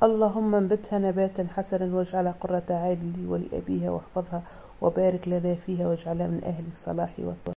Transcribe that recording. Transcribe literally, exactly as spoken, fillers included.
اللهم انبتها نباتا حسنا واجعلها قرة عين لي ولأبيها، واحفظها وبارك لنا فيها واجعلها من أهل الصلاح والطهر.